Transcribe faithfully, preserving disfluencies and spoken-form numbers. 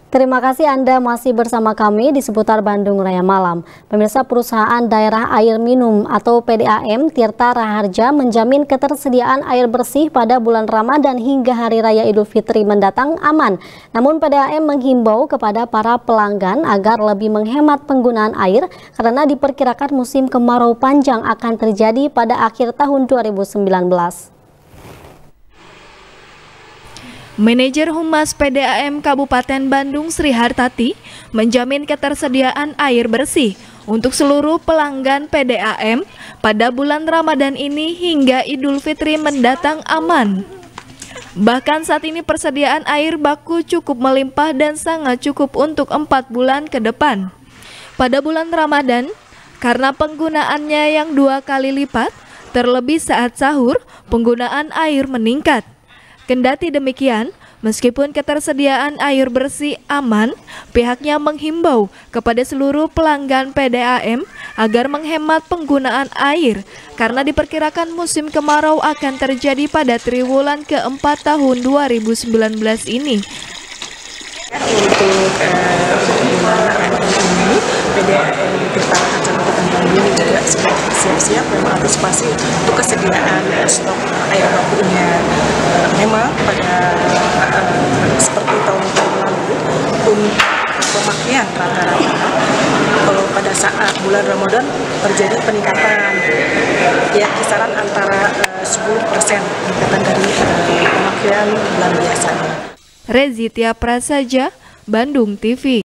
Terima kasih Anda masih bersama kami di seputar Bandung Raya Malam. Pemirsa, perusahaan daerah air minum atau P D A M Tirta Raharja menjamin ketersediaan air bersih pada bulan Ramadan hingga Hari Raya Idul Fitri mendatang aman. Namun P D A M menghimbau kepada para pelanggan agar lebih menghemat penggunaan air karena diperkirakan musim kemarau panjang akan terjadi pada akhir tahun dua ribu sembilan belas. Manajer Humas P D A M Kabupaten Bandung Sri Hartati menjamin ketersediaan air bersih untuk seluruh pelanggan P D A M pada bulan Ramadan ini hingga Idul Fitri mendatang aman. Bahkan saat ini persediaan air baku cukup melimpah dan sangat cukup untuk empat bulan ke depan. Pada bulan Ramadan, karena penggunaannya yang dua kali lipat, terlebih saat sahur, penggunaan air meningkat. Kendati demikian, meskipun ketersediaan air bersih aman, pihaknya menghimbau kepada seluruh pelanggan P D A M agar menghemat penggunaan air karena diperkirakan musim kemarau akan terjadi pada triwulan keempat tahun dua ribu sembilan belas ini. Untuk uh, bulan Ramadan ini, P D A M Tirta Raharja Kabupaten Bandung juga sudah siap-siap memang antisipasi untuk kesediaan stok air bakunya. Uh, memang pada uh, seperti tahun-tahun lalu, untuk pemakaian rata-rata kalau pada saat bulan Ramadan terjadi peningkatan, ya kisaran antara uh, sepuluh persen peningkatan dari uh, pemakaian bulan biasanya. Rezitia Prasaja, Bandung T V.